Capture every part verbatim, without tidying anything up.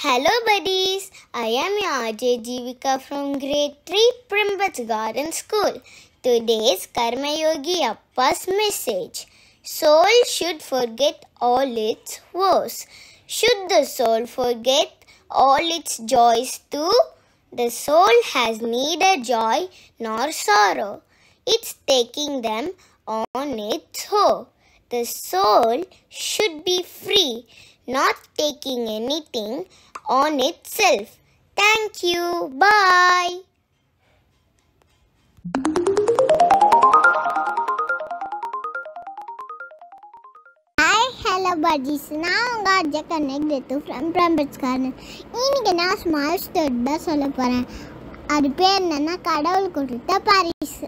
Hello buddies, I am your R J Jeevika from grade three Primbats Garden School. Today's Karma Yogi Appa's message. Soul should forget all its woes. Should the soul forget all its joys too? The soul has neither joy nor sorrow. It's taking them on its hoe. The soul should be free, not taking anything on itself. Thank you. Bye. Hi, hello buddies. நான் உங்கள் Ajay connect from Primebuds garden. இன்னைக்கு நான் small story தான் சொல்ல போகிறேன். அது பேர் என்னன்னா கடவுள் கொடுத்த பரிசு.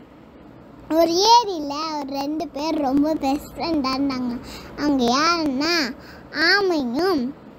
ஒரு ஏரியில் ஒரு ரெண்டு பேர் ரொம்ப பெஸ்ட் ஃப்ரெண்டாக இருந்தாங்க. அவங்க யாருன்னா ஆமையும்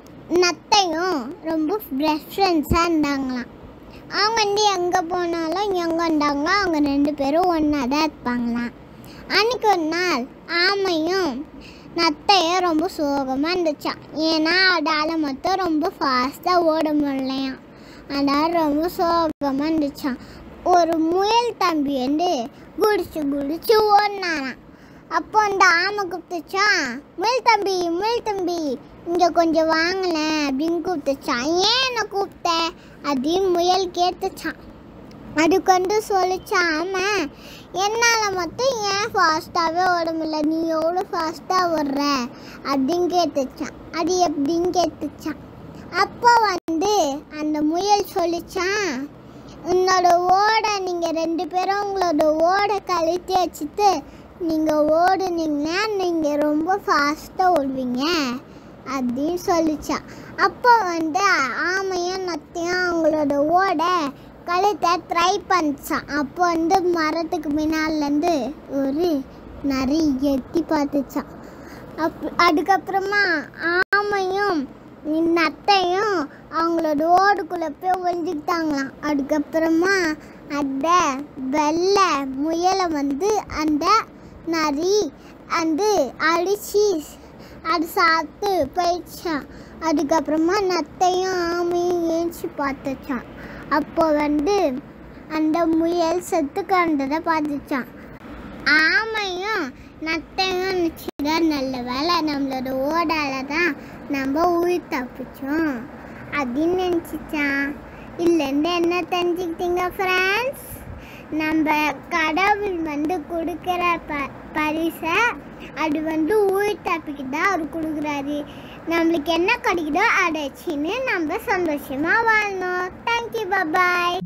நத்தையும் ரொம்ப பெஸ்ட் ஃப்ரெண்ட்ஸாக இருந்தாங்களாம். அவங்க வந்து எங்கே போனாலும் எங்கே வந்தாங்களோ அவங்க ரெண்டு பேரும் ஒன்றா தான் இருப்பாங்களாம். அன்றைக்கி ஒரு நாள் ஆமையும் நத்தையும் ரொம்ப சோகமாக இருந்துச்சான். ஏன்னா அதால் மொத்தம் ரொம்ப ஃபாஸ்ட்டாக ஓட முடியலையாம். அதால் ரொம்ப சோகமாக இருந்துச்சான். ஒரு முயல் தம்பி வந்து குடிச்சு குடிச்சு ஓடினாராம். அப்போ அந்த ஆமை கூப்பிட்டுச்சான், முயல் தம்பி முயல் தம்பி இங்கே கொஞ்சம் வாங்கலேன் அப்படின்னு கூப்பிட்டுச்சான். ஏன் என்னை கூப்பிட்ட அப்படின்னு முயல் கேட்டுச்சான். அதுக்கு வந்து சொல்லிச்சான் ஆமை, என்னால் மட்டும் ஏன் ஃபாஸ்ட்டாகவே ஓட முடியல, நீ எவ்வளோ ஃபாஸ்ட்டாக ஓடுற அப்படின்னு கேட்டுச்சான். அது எப்படின்னு கேட்டுச்சான். அப்போ வந்து அந்த முயல் சொல்லிச்சான், உன்னோட ஓடை நீங்கள் ரெண்டு பேரும் உங்களோட ஓடை கழட்டி வச்சுட்டு நீங்கள் ஓடுனீங்கன்னா நீங்கள் ரொம்ப ஃபாஸ்ட்டாக ஓடுவீங்க அப்படின்னு சொல்லிச்சான். அப்போ வந்து ஆமையும் நத்தையும் அவங்களோட ஓடை கழுத்தை ட்ரை பண்ணிச்சான். அப்போ வந்து மரத்துக்கு பின்னாலேருந்து ஒரு நரி எட்டி பார்த்துச்சான். அப் அதுக்கப்புறமா ஆமையும் நத்தையும் அவங்களோட ஓடுக்குள்ளே போய் ஒழிஞ்சுக்கிட்டாங்களாம். அதுக்கப்புறமா அந்த வெள்ளை முயலை வந்து அந்த நரி வந்து அடிச்சு அது சாப்பிட்டு போயிடுச்சான். அதுக்கப்புறமா நத்தையும் ஆமையும் ஏஞ்சி பார்த்துச்சான். அப்போ வந்து அந்த முயல் செத்து கிடந்ததை பார்த்துச்சான். ஆமையும் நத்தையும் நினச்சிதான், நல்ல வேலை நம்மளோட ஓடால தான் நம்ம உயிர் தப்பிச்சோம் அப்படின்னு நினச்சிச்சான். இதுலேருந்து என்ன தெரிஞ்சுக்கிட்டீங்க ஃப்ரெண்ட்ஸ்? நம்ம கடவுள் வந்து கொடுக்குற ப பரிசை அது வந்து உயிர் தப்பிக்கு தான் அவர் கொடுக்குறாரு. நம்மளுக்கு என்ன கிடைக்குதோ அதை வச்சுன்னு நம்ம சந்தோஷமாக வாழணும். Thank you, bye.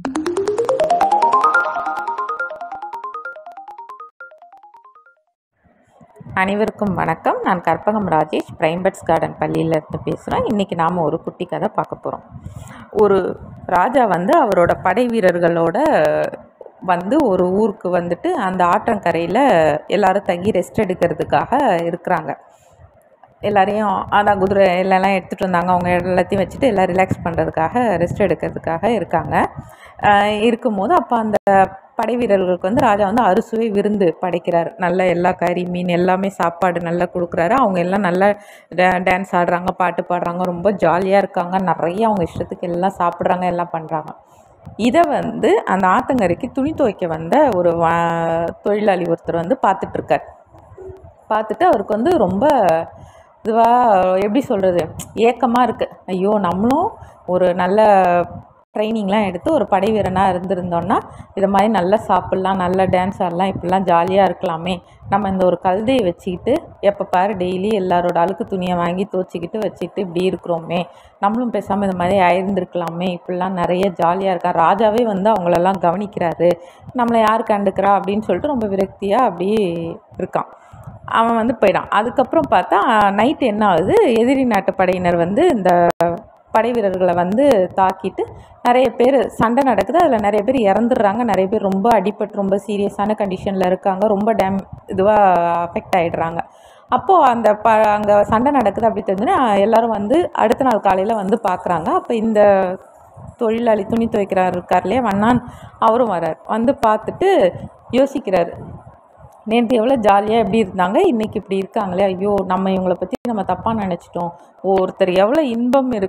அனைவருக்கும் வணக்கம். நான் கற்பகம் ராஜேஷ், பிரைம்பட்ஸ் கார்டன் பள்ளியிலேருந்து பேசுகிறேன். இன்றைக்கி நாம் ஒரு குட்டி கதை பார்க்க போகிறோம். ஒரு ராஜா வந்து அவரோட படை வீரர்களோட வந்து ஒரு ஊருக்கு வந்துட்டு அந்த ஆற்றங்கரையில் எல்லோரும் தங்கி ரெஸ்ட் எடுக்கிறதுக்காக இருக்கிறாங்க. எல்லாரையும் அதான் குதிரை எல்லாம் எடுத்துகிட்டு வந்தாங்க. அவங்க எல்லாத்தையும் வச்சுட்டு எல்லாம் ரிலாக்ஸ் பண்ணுறதுக்காக ரெஸ்ட் எடுக்கிறதுக்காக இருக்காங்க. இருக்கும்போது அப்போ அந்த படை வீரர்களுக்கு வந்து ராஜா வந்து அறுசுவை விருந்து படைக்கிறார். நல்ல எல்லா கறி மீன் எல்லாமே சாப்பாடு நல்லா கொடுக்குறாரு. அவங்க எல்லாம் நல்லா டே டான்ஸ் ஆடுறாங்க, பாட்டு பாடுறாங்க, ரொம்ப ஜாலியாக இருக்காங்க. நிறைய அவங்க இஷ்டத்துக்கு எல்லாம் சாப்பிட்றாங்க, எல்லாம் பண்ணுறாங்க. இதை வந்து அந்த ஆத்தங்கரைக்கு துணி துவைக்க வந்த ஒரு தொழிலாளி ஒருத்தர் வந்து பார்த்துட்ருக்கார். பார்த்துட்டு அவருக்கு வந்து ரொம்ப இதுவாக எப்படி சொல்கிறது, ஏக்கமாக இருக்குது. ஐயோ, நம்மளும் ஒரு நல்ல ட்ரைனிங்லாம் எடுத்து ஒரு படை வீரனாக இருந்திருந்தோன்னா இதை மாதிரி நல்லா சாப்பிட்லாம், நல்லா டான்ஸ் ஆடலாம், இப்படிலாம் ஜாலியாக இருக்கலாமே. நம்ம இந்த ஒரு கழுதையை வச்சுக்கிட்டு எப்போ பாரு டெய்லி எல்லாரோட அழுக்கு துணியை வாங்கி துவச்சிக்கிட்டு வச்சுக்கிட்டு இப்படி இருக்கிறோமே, நம்மளும் பேசாமல் இந்த மாதிரி ஆயிருந்துருக்கலாமே, இப்படிலாம் நிறைய ஜாலியாக இருக்கா. ராஜாவே வந்து அவங்களெல்லாம் கவனிக்கிறாரு, நம்மளை யார் கண்டுக்கிறா அப்படின்னு சொல்லிட்டு ரொம்ப விரக்தியாக அப்படி இருக்கான். அவன் வந்து போயிடான். அதுக்கப்புறம் பார்த்தா நைட்டு என்ன ஆகுது, எதிரி நாட்டு படையினர் வந்து இந்த படை வீரர்களை வந்து தாக்கிட்டு நிறைய பேர் சண்டை நடக்குது. அதில் நிறைய பேர் இறந்துடுறாங்க, நிறைய பேர் ரொம்ப அடிபட்டு ரொம்ப சீரியஸான கண்டிஷனில் இருக்காங்க, ரொம்ப டேம் இதுவாக அஃபெக்ட் ஆகிடுறாங்க. அப்போது அந்த ப அங்கே சண்டை நடக்குது அப்படி தெரிஞ்சுன்னா எல்லோரும் வந்து அடுத்த நாள் காலையில் வந்து பார்க்குறாங்க. அப்போ இந்த தொழிலாளி துணி துவைக்கிறார் இருக்கார் இல்லையா, வண்ணான், அவரும் வர்றார். வந்து பார்த்துட்டு யோசிக்கிறார், நேற்று எவ்வளோ ஜாலியாக எப்படி இருந்தாங்க, இன்றைக்கி இப்படி இருக்காங்களே, ஐயோ நம்ம இவங்களை பற்றி நம்ம தப்பாக நினச்சிட்டோம். ஒருத்தர் எவ்வளோ இன்பம் இரு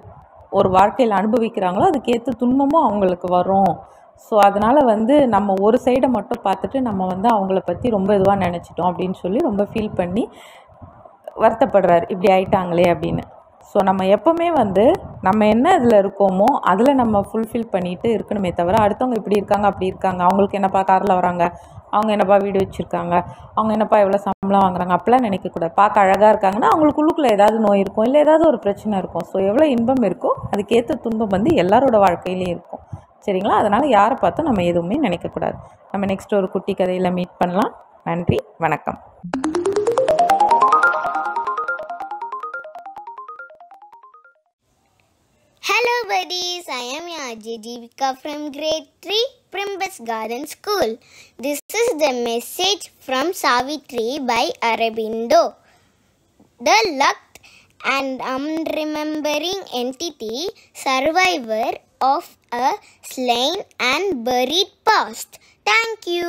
ஒரு வாழ்க்கையில் அனுபவிக்கிறாங்களோ அதுக்கேற்ற துன்பமும் அவங்களுக்கு வரும். ஸோ அதனால் வந்து நம்ம ஒரு சைடை மட்டும் பார்த்துட்டு நம்ம வந்து அவங்கள பற்றி ரொம்ப இதுவாக நினச்சிட்டோம் அப்படின்னு சொல்லி ரொம்ப ஃபீல் பண்ணி வருத்தப்படுறாரு, இப்படி ஆயிட்டாங்களே அப்படின்னு. ஸோ நம்ம எப்போவுமே வந்து நம்ம என்ன இதில் இருக்கோமோ அதில் நம்ம ஃபுல்ஃபில் பண்ணிட்டு இருக்கணுமே தவிர அடுத்தவங்க இப்படி இருக்காங்க அப்படி இருக்காங்க, அவங்களுக்கு என்னப்பா காரில் வராங்க, அவங்க என்னப்பா வீடு வச்சுருக்காங்க, அவங்க என்னப்பா எவ்வளோ சம்பளம் வாங்குறாங்க அப்படிலாம் நினைக்கக்கூடாது. பார்க்க அழகாக இருக்காங்கன்னா அவங்களுக்கு உள்ளுக்குள்ளே ஏதாவது நோய் இருக்கும், இல்லை ஏதாவது ஒரு பிரச்சனை இருக்கும். ஸோ எவ்வளோ இன்பம் இருக்கோ அதுக்கேற்ற துன்பம் வந்து எல்லாரோட வாழ்க்கையிலையும் இருக்கும். சரிங்களா? அதனால் யாரை பார்த்தும் நம்ம எதுவுமே நினைக்கக்கூடாது. நம்ம நெக்ஸ்ட் ஒரு குட்டி கதையில் மீட் பண்ணலாம். நன்றி, வணக்கம். Hello buddies, I am your R J Jeevika from grade three Primbus Garden School. This is the message from Savitri by Aurobindo. The lucked and unremembering entity, survivor of a slain and buried past. Thank you.